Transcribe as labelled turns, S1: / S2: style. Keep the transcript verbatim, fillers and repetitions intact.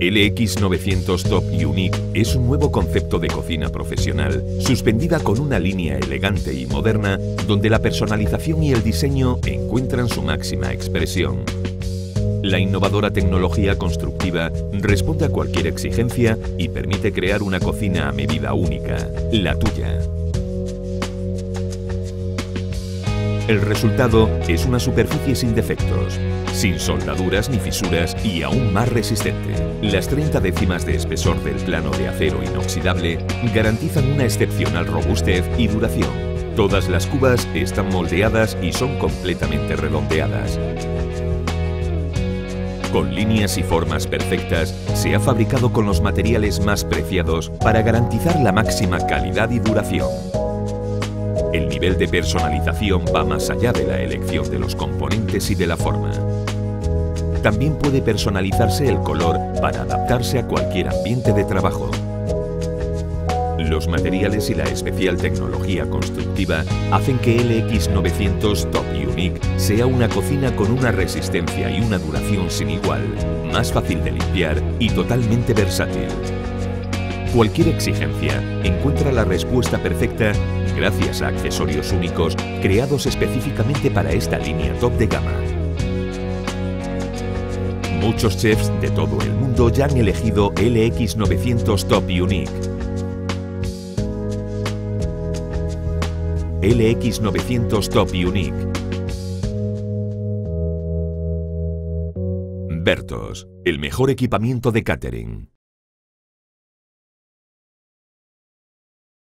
S1: L X novecientos Top Unique es un nuevo concepto de cocina profesional, suspendida con una línea elegante y moderna, donde la personalización y el diseño encuentran su máxima expresión. La innovadora tecnología constructiva responde a cualquier exigencia y permite crear una cocina a medida única, la tuya. El resultado es una superficie sin defectos, sin soldaduras ni fisuras y aún más resistente. Las treinta décimas de espesor del plano de acero inoxidable garantizan una excepcional robustez y duración. Todas las cubas están moldeadas y son completamente redondeadas. Con líneas y formas perfectas, se ha fabricado con los materiales más preciados para garantizar la máxima calidad y duración. El nivel de personalización va más allá de la elección de los componentes y de la forma. También puede personalizarse el color para adaptarse a cualquier ambiente de trabajo. Los materiales y la especial tecnología constructiva hacen que L X novecientos Top Unique sea una cocina con una resistencia y una duración sin igual, más fácil de limpiar y totalmente versátil. Cualquier exigencia encuentra la respuesta perfecta gracias a accesorios únicos creados específicamente para esta línea top de gama. Muchos chefs de todo el mundo ya han elegido L X novecientos Top Unique. L X novecientos Top Unique. Bertos, el mejor equipamiento de catering.